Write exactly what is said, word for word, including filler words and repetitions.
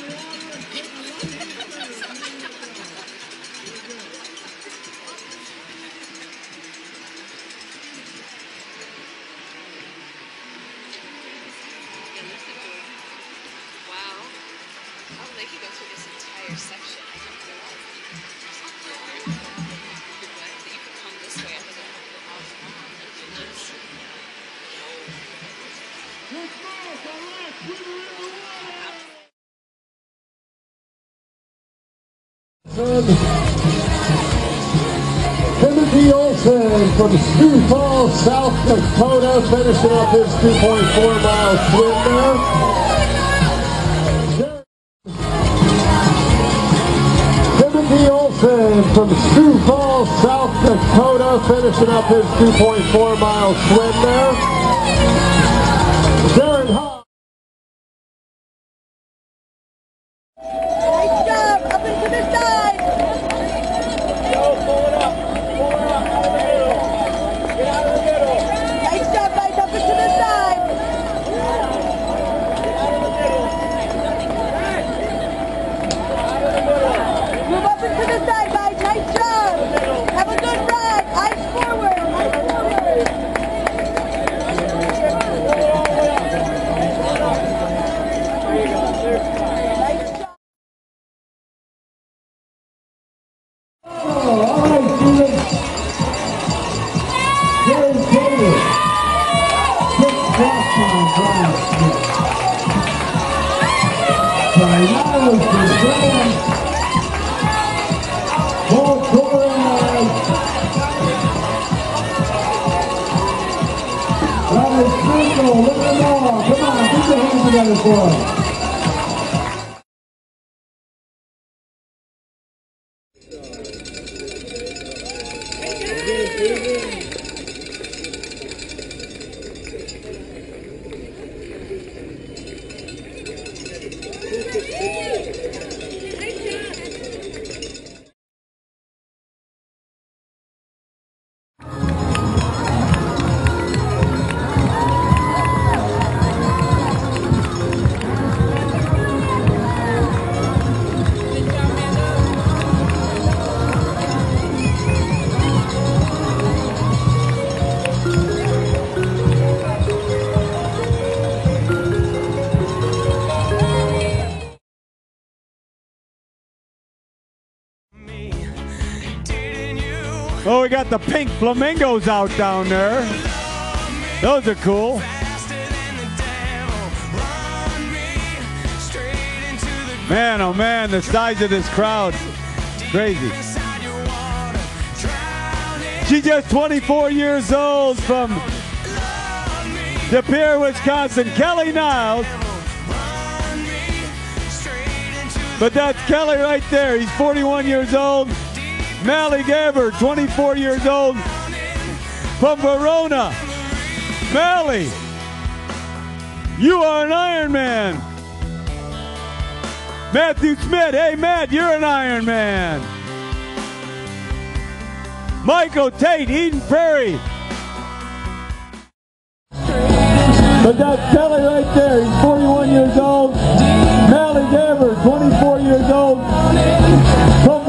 They could go through this entire section. I didn't realize that you could come this way. I think I have to go all Timothy Olson from Sioux Falls, South Dakota, finishing up his two point four mile swim there. Timothy Olson from Sioux Falls, South Dakota, finishing up his two point four mile swim there. Darren Hall. Nice job, up into the side. Go, pull it up, pull it up, out of the middle. Get out of the middle. Nice job, guys, up into the side. Get out of the middle. Out of the middle. Move up into the side, guys. Nice job. Have a good ride. Eyes forward. Eyes forward. There you go. There's Nice job. All right, students. Jerry Taylor. Six cross time, Brian Smith. Sorry, Miles for Graham. Paul Torres. Robert Sprinkle, look at them all. Come on, put your hands together for us. Oh, we got the pink flamingos out down there. Those are cool. Man, oh man, the size of this crowd. Crazy. She's just twenty-four years old from De Pere, Wisconsin, Kelly Niles. But that's Kelly right there. He's forty-one years old. Mally Gabbard, twenty-four years old, from Verona. Mally, you are an Ironman. Matthew Smith, hey Matt, you're an Ironman. Michael Tate, Eden Prairie. But that's Kelly right there. He's forty-one years old. Mally Gabbard, twenty-four years old, from